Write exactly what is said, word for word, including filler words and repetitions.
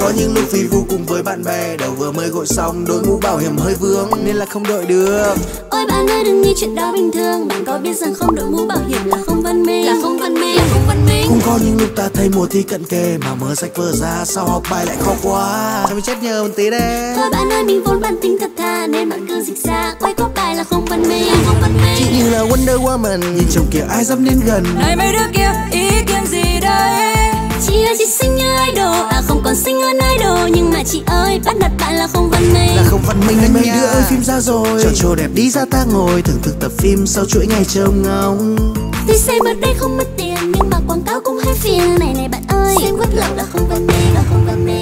Có những lúc vì vô cùng với bạn bè, đầu vừa mới gội xong đội mũ bảo hiểm hơi vướng nên là không đợi được. Ôi bạn ơi đừng nghĩ chuyện đó bình thường, bạn có biết rằng không đội mũ bảo hiểm là không văn minh, là không văn minh, là không văn minh. Cũng có những lúc ta thấy mùa thi cận kề mà mở sách vở ra sau học bài lại khó quá, cho mình chết nhờ một tí đấy. Thôi bạn ơi mình vốn bản tính thật thà nên bạn cứ dịch ra quay cóp bài là không văn minh, là không văn minh. Chị như là Wonder Woman, nhìn chồng kia ai dám đến gần. Này mấy đứa kia ý kiến gì đây? Chị ơi chị xinh như idol, à không còn xinh hơn idol. Nhưng mà chị ơi bắt nạt bạn là không văn minh, là không văn minh. Mấy đứa ơi phim ra rồi, cho trồ đẹp đi ra ta ngồi thưởng thức tập phim sau chuỗi ngày trông ngóng. Tuy xem ở đây không mất tiền nhưng mà quảng cáo cũng hơi phiền. Này này bạn ơi, xem quất lậu là không văn minh, là không văn minh.